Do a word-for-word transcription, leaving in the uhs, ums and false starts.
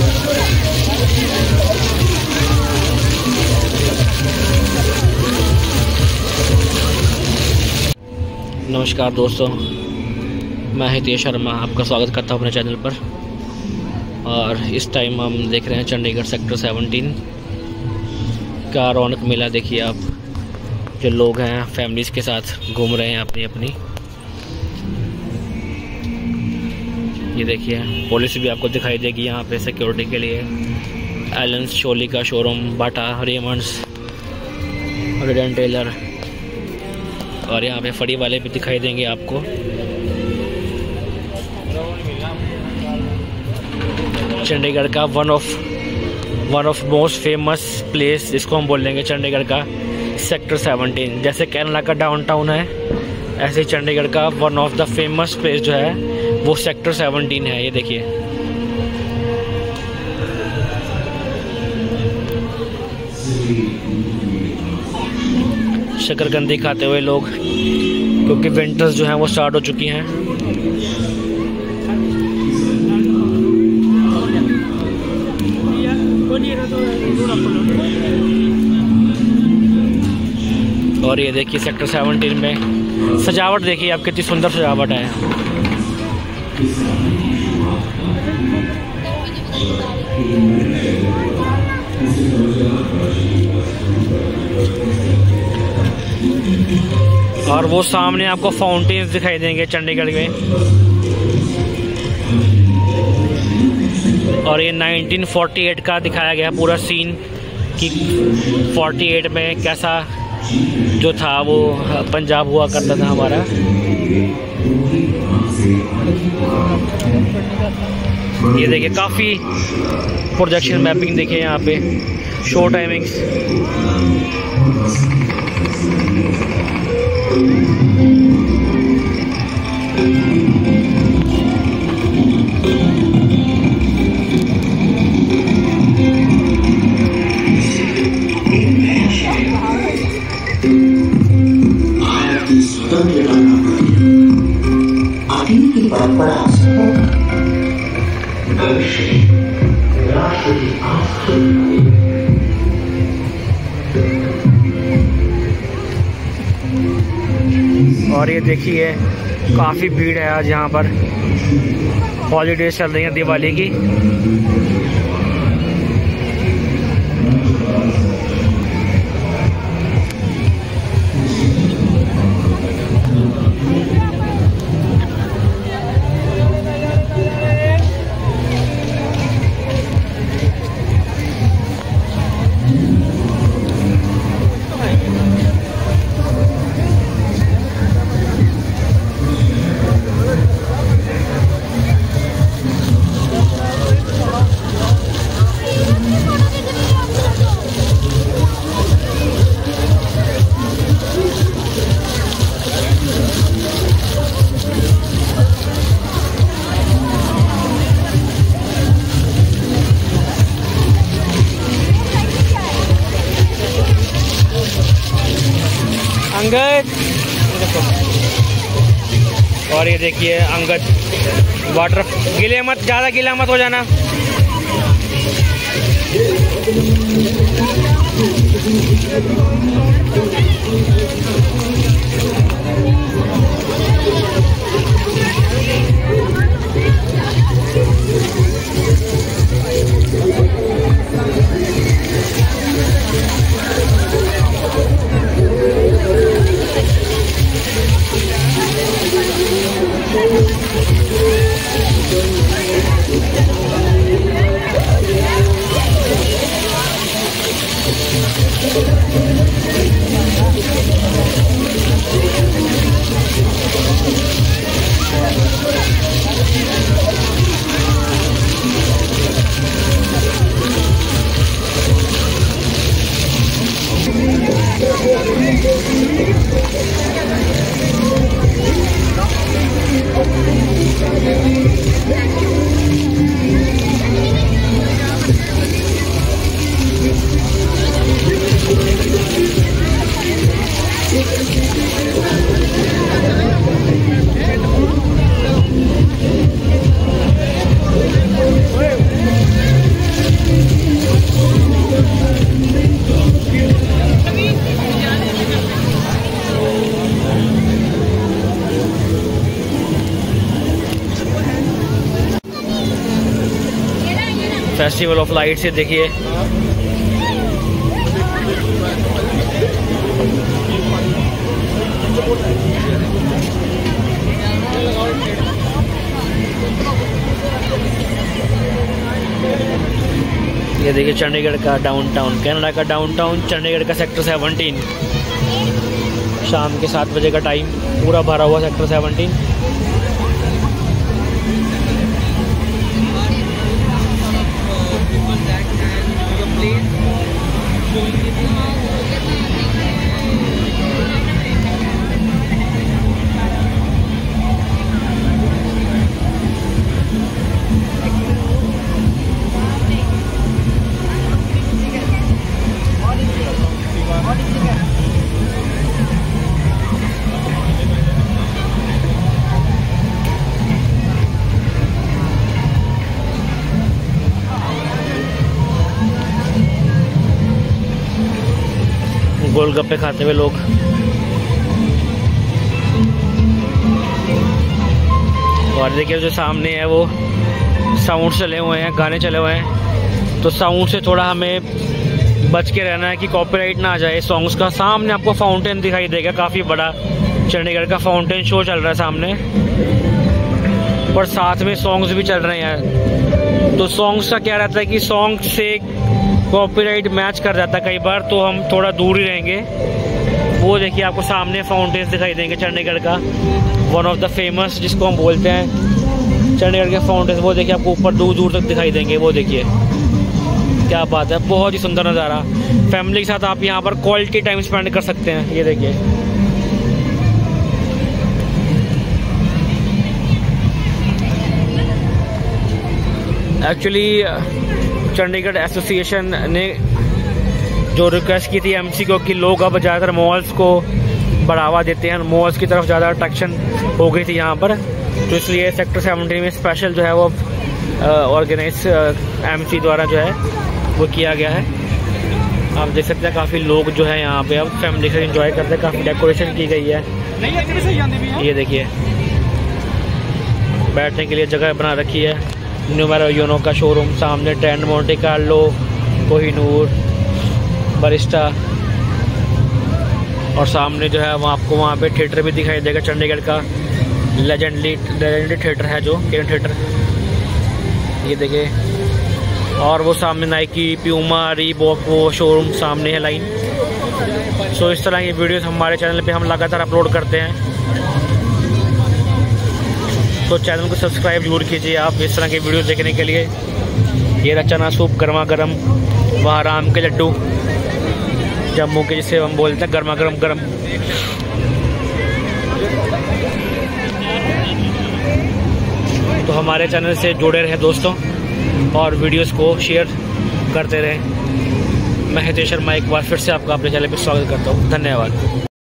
नमस्कार दोस्तों, मैं हितेश शर्मा आपका स्वागत करता हूँ अपने चैनल पर। और इस टाइम हम देख रहे हैं चंडीगढ़ सेक्टर सेवनटीन का रौनक मेला। देखिए आप, जो लोग हैं फैमिलीज़ के साथ घूम रहे हैं अपनी अपनी। ये देखिए पुलिस भी आपको दिखाई देगी यहाँ पे सिक्योरिटी के लिए। एलेंस शोली का showroom, Bata, Raymonds, red tailor, और यहाँ पे फड़ी वाले भी दिखाई देंगे आपको। चंडीगढ़ का one of one of most famous place, जिसको हम बोल लेंगे चंडीगढ़ का सेक्टर सेवनटीन। जैसे केरला का डाउनटाउन है, ऐसे चंडीगढ़ का one of the famous place जो है वो सेक्टर सेवनटीन है। ये देखिए शकरकंदी खाते हुए लोग, क्योंकि विंटर्स जो हैं वो स्टार्ट हो चुकी हैं। और ये देखिए सेक्टर सेवनटीन में सजावट देखिए आप, कितनी सुंदर सजावट है। और वो सामने आपको फाउंटेन्स दिखाई देंगे चंडीगढ़ में। और ये नाइनटीन फोर्टी एट का दिखाया गया पूरा सीन कि फोर्टी एट में कैसा जो था वो पंजाब हुआ करता था हमारा। ये देखिए काफ़ी प्रोजेक्शन मैपिंग देखिए यहाँ पे, शो टाइमिंग्स। की परंपरा राष्ट्र की आस्था। और ये देखिए काफ़ी भीड़ है आज यहाँ पर। हॉलीडेज चल रही है दिवाली की। अंगद, और ये देखिए अंगद वाटर। गिले मत, ज़्यादा गीला मत हो जाना। फेस्टिवल ऑफ लाइट्स ये देखिए। ये देखिए चंडीगढ़ का डाउनटाउन, कनाडा का डाउनटाउन, चंडीगढ़ का सेक्टर सेवनटीन। शाम के सात बजे का टाइम, पूरा भरा हुआ सेक्टर सेवनटीन। गोलगप्पे खाते हुए लोग। और देखिए जो सामने है वो साउंड चले हुए हैं, गाने चले हुए हैं, तो साउंड से थोड़ा हमें बच के रहना है कि कॉपीराइट ना आ जाए सॉन्ग्स का। सामने आपको फाउंटेन दिखाई देगा, काफ़ी बड़ा चंडीगढ़ का फाउंटेन शो चल रहा है सामने, और साथ में सॉन्ग्स भी चल रहे हैं। तो सॉन्ग्स का क्या रहता है कि सॉन्ग से कॉपीराइट मैच कर जाता है कई बार, तो हम थोड़ा दूर ही रहेंगे। वो देखिए आपको सामने फाउंटेन्स दिखाई देंगे चंडीगढ़ का, वन ऑफ द फेमस जिसको हम बोलते हैं चंडीगढ़ के फाउंटेन्स। वो देखिए आपको ऊपर दूर दूर तक दिखाई देंगे। वो देखिए क्या बात है, बहुत ही सुंदर नज़ारा। फैमिली के साथ आप यहाँ पर क्वालिटी टाइम स्पेंड कर सकते हैं। ये देखिए एक्चुअली चंडीगढ़ एसोसिएशन ने जो रिक्वेस्ट की थी एमसी को कि लोग अब ज़्यादातर मॉल्स को बढ़ावा देते हैं, मॉल्स की तरफ ज़्यादा अट्रैक्शन हो गई थी यहाँ पर, तो इसलिए सेक्टर सेवनटीन में स्पेशल जो है वो ऑर्गेनाइज एमसी द्वारा जो है वो किया गया है। आप देख सकते हैं काफ़ी लोग जो है यहाँ पे अब फैमिली से एंजॉय करते हैं, काफ़ी डेकोरेशन की गई है। ये देखिए बैठने के लिए जगह बना रखी है। न्यूमेरो यूनो का शोरूम सामने, trend Monte Carlo, Kohinoor, Barista, और सामने जो है वहाँ आपको वहाँ पे थिएटर भी दिखाई देगा। चंडीगढ़ का लेजेंडरी लेजेंडरी थिएटर है जो केन थिएटर, ये देखिए। और वो सामने नाइकी, प्यूमा, रीबॉक वो शोरूम सामने है लाइन। सो इस तरह की वीडियोस हमारे चैनल पे हम लगातार अपलोड करते हैं, तो चैनल को सब्सक्राइब जरूर कीजिए आप इस तरह के वीडियो देखने के लिए। ये रहा चना सूप गर्मा गर्म, वहाँ राम के लड्डू जम्मू के जिसे हम बोलते हैं गर्मा गर्म गर्म। तो हमारे चैनल से जुड़े रहे दोस्तों और वीडियोस को शेयर करते रहें। मैं हितेश शर्मा एक बार फिर से आपका अपने चैनल पर स्वागत करता हूँ। धन्यवाद।